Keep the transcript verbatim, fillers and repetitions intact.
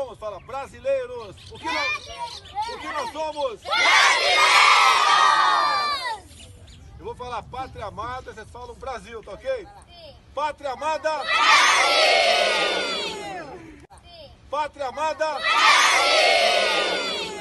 somos? Fala, brasileiros. O que nós, o que nós somos? Brasileiros! Eu vou falar pátria amada, vocês falam Brasil, tá ok? Sim. Pátria amada! Brasil! Pátria amada! Brasil!